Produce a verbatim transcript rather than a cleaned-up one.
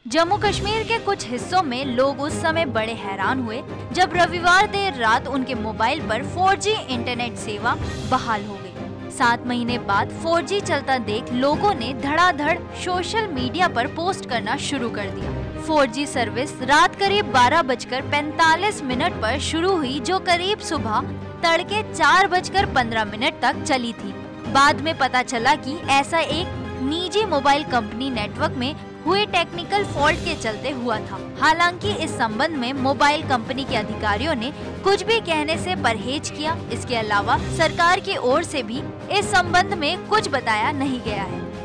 जम्मू कश्मीर के कुछ हिस्सों में लोग उस समय बड़े हैरान हुए जब रविवार देर रात उनके मोबाइल पर फोर जी इंटरनेट सेवा बहाल हो गई। सात महीने बाद फोर जी चलता देख लोगों ने धड़ाधड़ सोशल मीडिया पर पोस्ट करना शुरू कर दिया। फोर जी सर्विस रात करीब बारह बजकर पैंतालीस मिनट पर शुरू हुई, जो करीब सुबह तड़के चार बजकर पंद्रह मिनट तक चली थी। बाद में पता चला कि ऐसा एक निजी मोबाइल कंपनी नेटवर्क में हुए टेक्निकल फॉल्ट के चलते हुआ था। हालांकि इस संबंध में मोबाइल कंपनी के अधिकारियों ने कुछ भी कहने से परहेज किया। इसके अलावा सरकार की ओर से भी इस संबंध में कुछ बताया नहीं गया है।